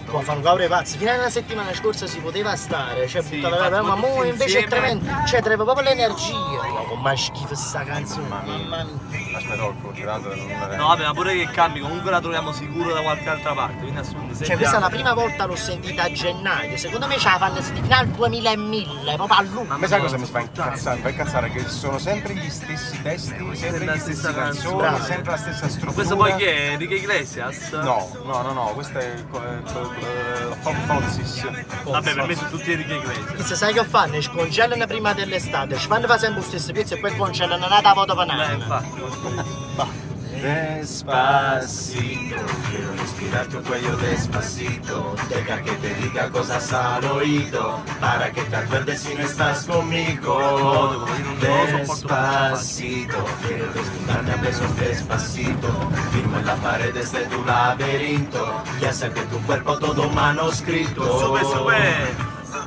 Può fare un caure pazzo, fino alla settimana scorsa si poteva stare, cioè Sì, buttava la ma mo invece è insieme. tremendo, cioè trema proprio l'energia. Ma schifo sta canzone, mamma mia. Aspetta, perché tanto non... No, vabbè, ma pure che cambi, comunque la troviamo sicuro da qualche altra parte, quindi assolutamente. Cioè questa è la prima volta l'ho sentita a gennaio, secondo me ce la fanno fino al 2000 e 1000, proprio a lungo. A me sai cosa mi fa incazzare? Mi fa incazzare che sono sempre gli stessi testi, sempre la le stesse stessa canzoni, Bravo. sempre la stessa struttura. Questo poi chi è? Enrique Iglesias? No, questo è Fonzis. Vabbè, per me sono tutti Enrique Iglesias. Se sai che fanno? Scongelano prima dell'estate, ci fanno fare sempre lo stesso pezzo e poi congelano una volta per Infatti. Despacito, quiero respirar tu cuello despacito. Deja que te diga cosas al oído, para que te acuerdes si no estás conmigo. Despacito, quiero desnudarte a besos despacito. Firmo en las paredes de tu laberinto y hacer de tu cuerpo todo manuscrito. Super, super!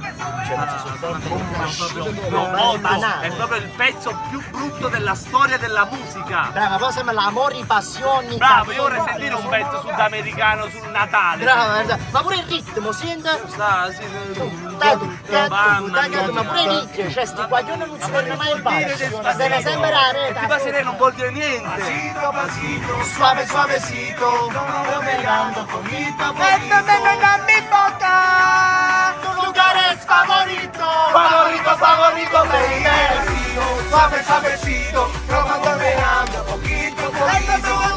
banale. È proprio il pezzo più brutto della storia della musica. Brava, poi sembra l'amore, passioni. Bravo, io vorrei sentire un pezzo sudamericano sul Natale. Brava, ma pure il ritmo, senti? Sta, sì, Ma pure il ritmo, cioè sti guaglioni non si vedono mai in basso. Deve sempre la e ti passerei non vuol dire niente. Pasito, pasito, suave, suavecito, pegando poquito a poquito. mi boca, tu lugar es favorito. Favorito, favorito, baby, suave, suavecito, pegando poquito a poquito.